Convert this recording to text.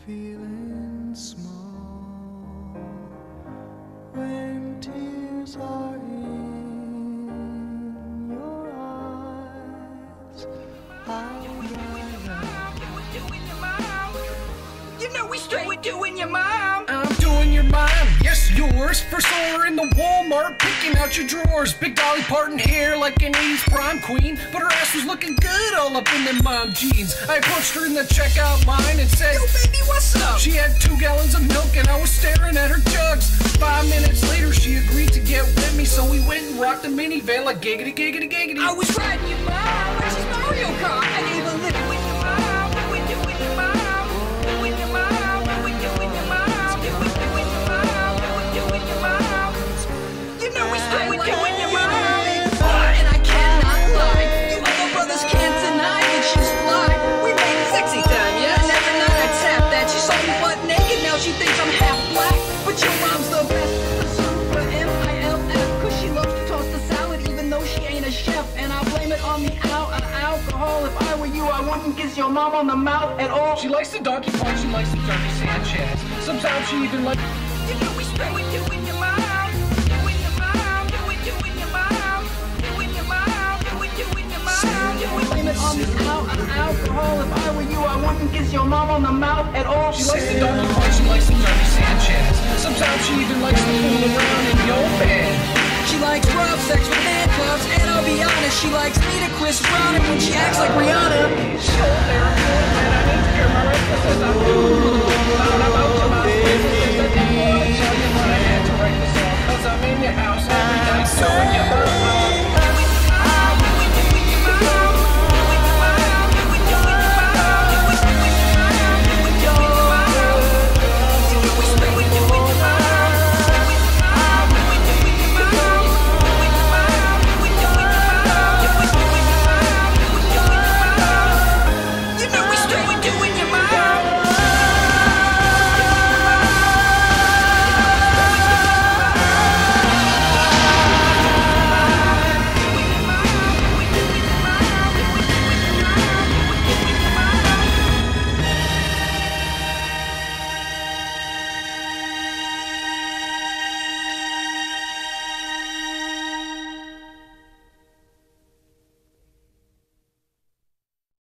feeling small when tears are in your eyes. You know we straight doing your mom. I'm doing your mom, yes yours. First order in the Walmart, picking out your drawers. Big Dolly Parton hair like an 80s prom queen, but her ass was looking good all up in them mom jeans. I approached her in the checkout line and said, Yo baby, what's up? She had 2 gallons of milk and I was staring at her jugs. 5 minutes later she agreed to get with me, so we went and rocked the minivan like giggity giggity giggity. I was riding your mom like she's Mario Kart. I gave a lick with your mom, doing your mom, doing your mom, doing your mom, doing your mom, doing your mom. You know we straight doing your mom. And I cannot lie, you other brothers can't deny that she's fly. We made sexy time, yeah. And every night I tap that. She saw me butt naked, now she thinks I'm half black. But your mom's the best. Super M-I-L-F, 'cause she loves to toss the salad even though she ain't a chef. And I blame it on the alcohol. If I were you, I wouldn't kiss your mom on the mouth at all. She likes the donkey punch, she likes the dirty Sanchez. Sometimes she even likes... You know we straight with doing your mom, doing your mom, doing your mom, doing your mom, doing your mom. Blame it on the alcohol. If I were you, I wouldn't kiss your mom on the mouth at all. She likes the donkey punch, she likes the dirty Sanchez. Sometimes she even likes to fool around in your bed. She likes rough sex with handcuffs, and I'll be honest, she likes me to Chris Brown when she acts like Rihanna. She'll there, and I need to hear my references. I'm